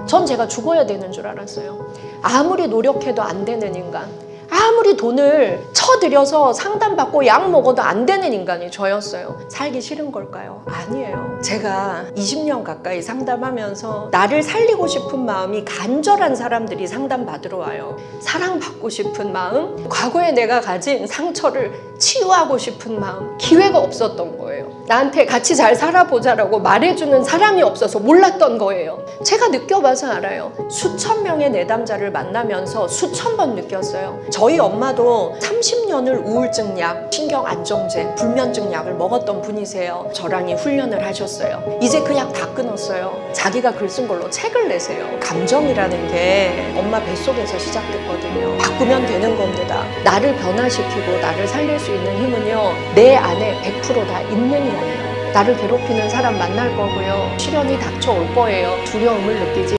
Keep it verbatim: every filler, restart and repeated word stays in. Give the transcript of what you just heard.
전 제가 죽어야 되는 줄 알았어요. 아무리 노력해도 안 되는 인간, 아무리 돈을 쳐들여서 상담받고 약 먹어도 안 되는 인간이 저였어요. 살기 싫은 걸까요? 아니에요. 제가 이십 년 가까이 상담하면서 나를 살리고 싶은 마음이 간절한 사람들이 상담받으러 와요. 사랑받고 싶은 마음, 과거에 내가 가진 상처를 치유하고 싶은 마음, 기회가 없었던 거예요. 나한테 같이 잘 살아보자라고 말해주는 사람이 없어서 몰랐던 거예요. 제가 느껴봐서 알아요. 수천 명의 내담자를 만나면서 수천 번 느꼈어요. 저희 엄마도 삼십 년을 우울증 약, 신경 안정제, 불면증 약을 먹었던 분이세요. 저랑이 훈련을 하셨어요. 이제 그 약 다 끊었어요. 자기가 글 쓴 걸로 책을 내세요. 감정이라는 게 엄마 뱃속에서 시작됐거든요. 바꾸면 되는 겁니다. 나를 변화시키고 나를 살릴 수 있는 힘은요, 내 안에 백 퍼센트 다 있는 거예요. 나를 괴롭히는 사람 만날 거고요. 시련이 닥쳐올 거예요. 두려움을 느끼지